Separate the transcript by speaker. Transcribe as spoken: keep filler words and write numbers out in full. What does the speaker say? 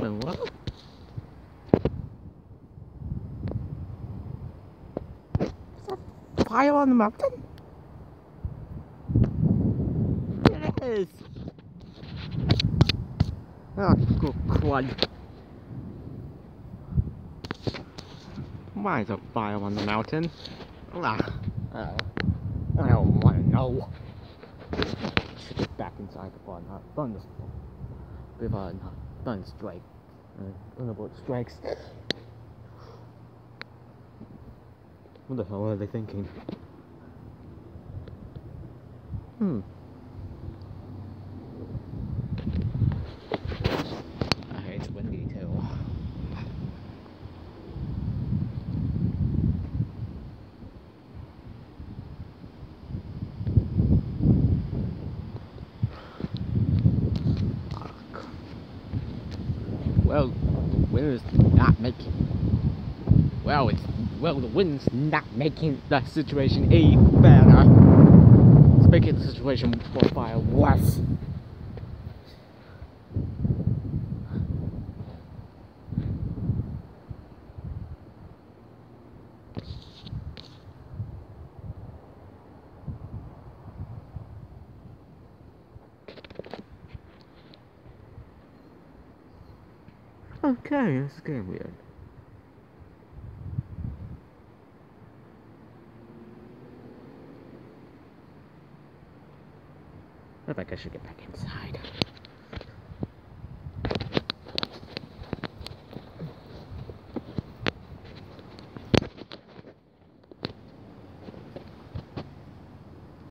Speaker 1: going, what? Is that fire on the mountain? It is! Oh, good crud. Why is there fire on the mountain? Ah, uh, I don't want to know. Should get back inside before a thunderstorm. Before a thunder strike. Uh, thunderbolt strikes. What the hell are they thinking? Hmm. Okay, it's windy too. Well, the wind is not making. Well, it's well, the wind's not making the situation any better. It's making the situation for fire worse. Okay, this is getting weird. I think I should get back inside.